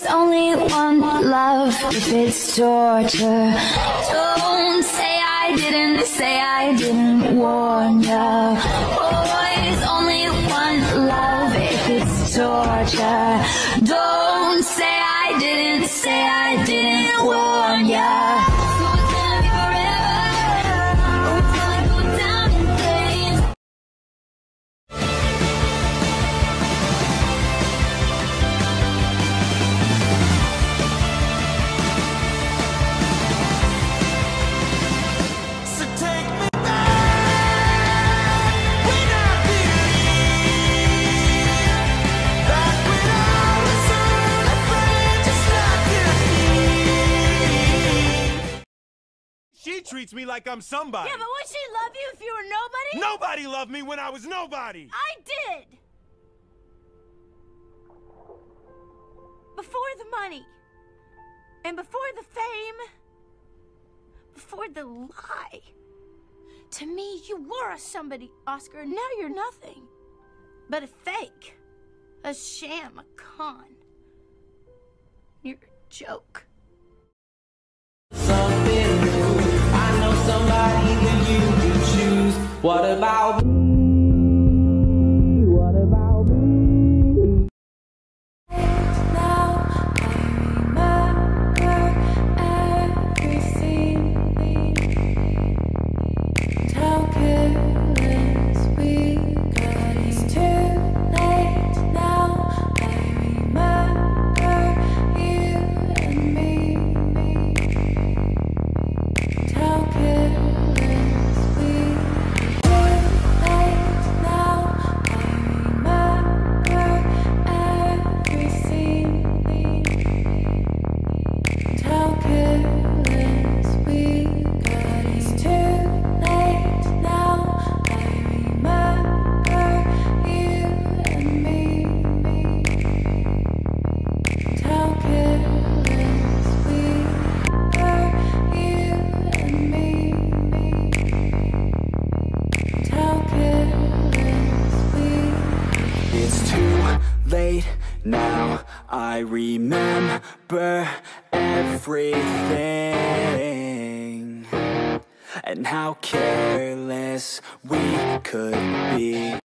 only one love if it's torture. Don't say I didn't warn ya. Boys, only one love if it's torture. Don't say I didn't warn ya. So it's gonna be forever, or it's gonna go down in flames. She treats me like I'm somebody. Yeah, but would she love you if you were nobody? Nobody loved me when I was nobody. I did! Before the money. And before the fame. Before the lie. To me, you were a somebody, Oscar, and now you're nothing. But a fake. A sham, a con. You're a joke. Something new. I know somebody that you can choose. What about me? What about me? Now I remember everything. How careless we got. It's too late now. I remember you and me. How careless we got. Too late now. I remember everything. How careless we got. It's too late now. I remember you and me. How careless we were, you and me. How careless we. It's too late now. I remember everything and how careless we could be.